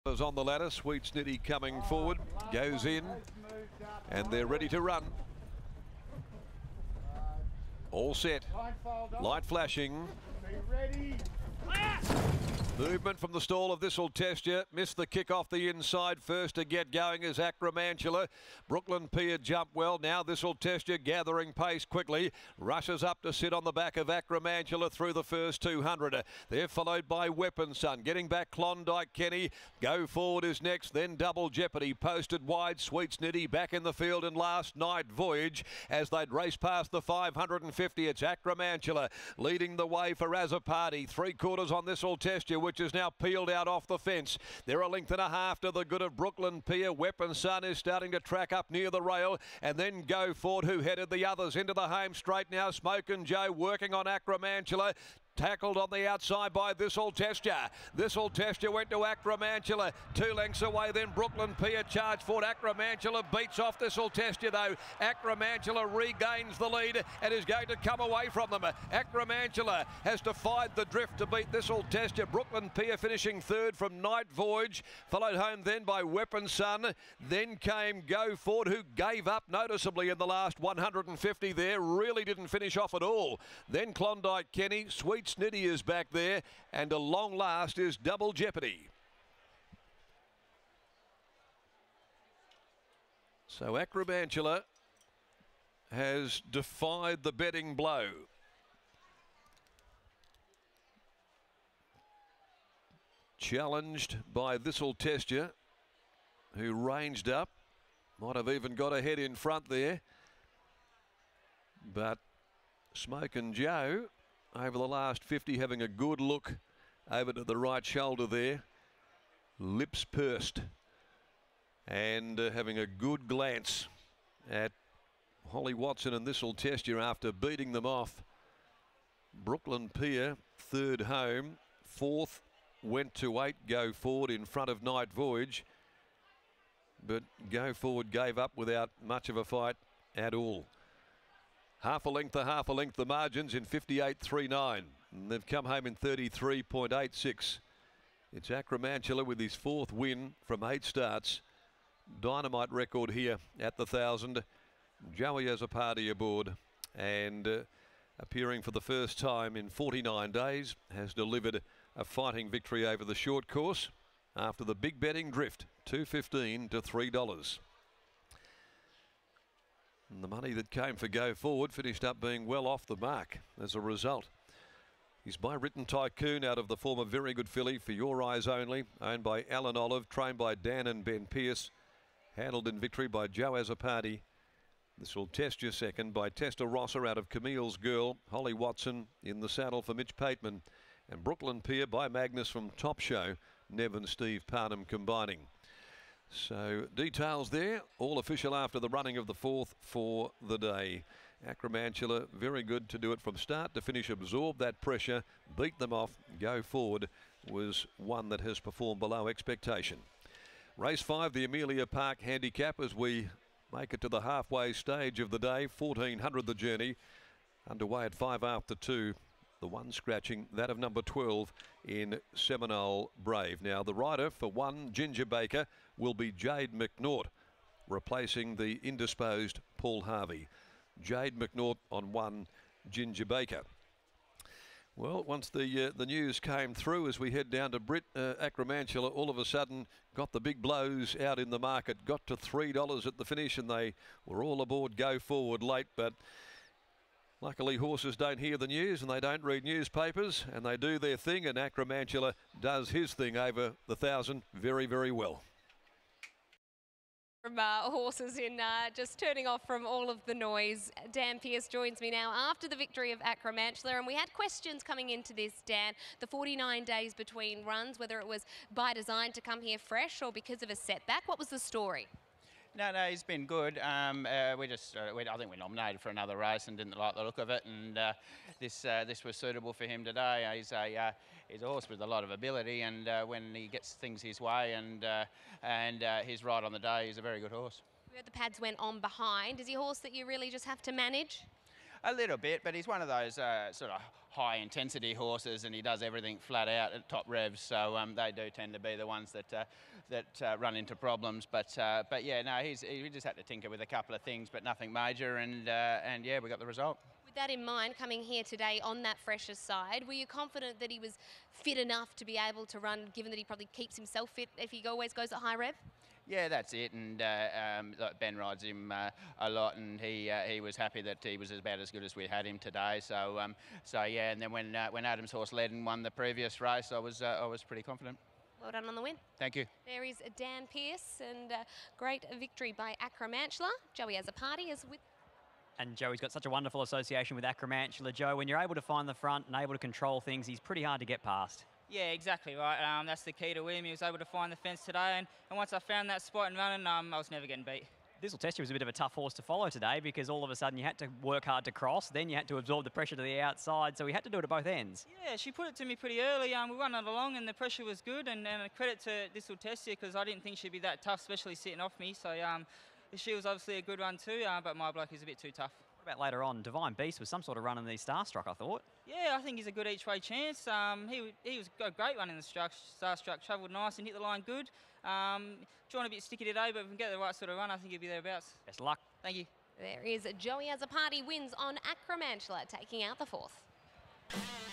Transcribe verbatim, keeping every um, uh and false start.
On the ladder, Sweet Snitty coming forward, goes in, and they're ready to run. All set, light flashing. Movement from the stall of This'll Test You. Missed the kick off the inside. First to get going is Acromantula. Brooklyn Pier jumped well. Now This'll Test You gathering pace quickly. Rushes up to sit on the back of Acromantula through the first two hundred. They're followed by Weapon Son. Getting back Klondike Kenny. Go Forward is next. Then Double Jeopardy. Posted wide. Sweet Snitty back in the field in Last Night Voyage. As they'd race past the five hundred fifty, it's Acromantula leading the way for Azzopardi. Three quarters on This'll Test You, which is now peeled out off the fence. They're a length and a half to the good of Brooklyn Pier. Weapon Son is starting to track up near the rail, and then Go Forward, who headed the others into the home straight now. Smokin' Joe working on Acromantula. Tackled on the outside by This'll Test You. This'll Test You went to Acromantula. Two lengths away, then Brooklyn Pier charged forward. Acromantula beats off This'll Test You though. Acromantula regains the lead and is going to come away from them. Acromantula has defied the drift to beat This'll Test You. Brooklyn Pier finishing third from Night Voyage. Followed home then by Weapon Son. Then came Go Forward, who gave up noticeably in the last one hundred fifty there. Really didn't finish off at all. Then Klondike Kenny. Sweet Snitty is back there, and a long last is Double Jeopardy. So Acromantula has defied the betting blow. Challenged by This'll Test You, who ranged up. Might have even got ahead in front there. But Smokin' Joe, over the last fifty, having a good look over to the right shoulder there. Lips pursed. And uh, having a good glance at Holly Watson and This'll Test You after beating them off. Brooklyn Pier, third home. Fourth went to eight, Go Forward in front of Night Voyage. But Go Forward gave up without much of a fight at all. Half a length to half a length the margins in fifty-eight three nine. And they've come home in thirty-three point eight six. It's Acromantula with his fourth win from eight starts. Dynamite record here at the thousand. Joey Azzopardi aboard and uh, appearing for the first time in forty-nine days has delivered a fighting victory over the short course after the big betting drift, two fifteen to three dollars. And the money that came for Go Forward finished up being well off the mark as a result. He's by Written Tycoon out of the former Very Good filly For Your Eyes Only, owned by Alan Olive, trained by Dan and Ben Pearce, handled in victory by Joe Azzopardi. This'll Test You second by Testa Rossa out of Camille's Girl, Holly Watson in the saddle for Mitch Pateman, and Brooklyn Pier by Magnus from Top Show, Nev and Steve Parnham combining. So details there, all official after the running of the fourth for the day. Acromantula, very good to do it from start to finish, absorb that pressure, beat them off. Go Forward was one that has performed below expectation. Race five, the Amelia Park Handicap, as we make it to the halfway stage of the day. fourteen hundred the journey, underway at five after two. The one scratching, that of number twelve in Seminole Brave. Now the rider for one, Ginger Baker, will be Jade McNaught, replacing the indisposed Paul Harvey. Jade McNaught on one, Ginger Baker. Well, once the uh, the news came through as we head down to Brit, uh, Acromantula all of a sudden got the big blows out in the market, got to three dollars at the finish, and they were all aboard Go Forward late, but luckily horses don't hear the news and they don't read newspapers, and they do their thing, and Acromantula does his thing over the thousand very, very well. From uh, horses in uh, just turning off from all of the noise. Dan Pearce joins me now after the victory of Acromantula, and we had questions coming into this, Dan. The forty-nine days between runs, whether it was by design to come here fresh or because of a setback. What was the story? No, no, he's been good. Um, uh, we just, uh, we, I think we nominated for another race and didn't like the look of it, and uh, this uh, this was suitable for him today. Uh, he's a uh, he's a horse with a lot of ability, and uh, when he gets things his way and uh, and uh, he's right on the day, he's a very good horse. We heard the pads went on behind. Is he a horse that you really just have to manage? A little bit, but he's one of those uh, sort of high intensity horses, and he does everything flat out at top revs. So um, they do tend to be the ones that uh, that uh, run into problems. But uh, but yeah, no, he's he just had to tinker with a couple of things, but nothing major. And uh, and yeah, we got the result. With that in mind, coming here today on that fresher side, were you confident that he was fit enough to be able to run, given that he probably keeps himself fit if he always goes at high rev? Yeah, that's it. And uh, um, like Ben rides him uh, a lot, and he uh, he was happy that he was about as good as we had him today. So um, so yeah. And then when uh, when Adam's horse led and won the previous race, I was uh, I was pretty confident. Well done on the win. Thank you. There is Dan Pearce, and uh, great victory by Acromantula. Joey has a party is with. And Joey's got such a wonderful association with Acromantula. Joe, when you're able to find the front and able to control things, he's pretty hard to get past. Yeah, exactly right. Um, that's the key to him. He was able to find the fence today, and, and once I found that spot and running, um, I was never getting beat. This will test you was a bit of a tough horse to follow today because all of a sudden you had to work hard to cross, then you had to absorb the pressure to the outside, so we had to do it at both ends. Yeah, she put it to me pretty early. Um, we won it along and the pressure was good, and, and a credit to this will test you because I didn't think she'd be that tough, especially sitting off me. So um, she was obviously a good run too, uh, but my bloke is a bit too tough. What about later on? Divine Beast was some sort of run in the Starstruck, I thought. Yeah, I think he's a good each way chance. Um, he he was a great run in the Starstruck, Starstruck travelled nice and hit the line good. Um, drawn a bit sticky today, but if we can get the right sort of run, I think he'll be thereabouts. Best of luck. Thank you. There is Joey as a party wins on Acromantula, taking out the fourth.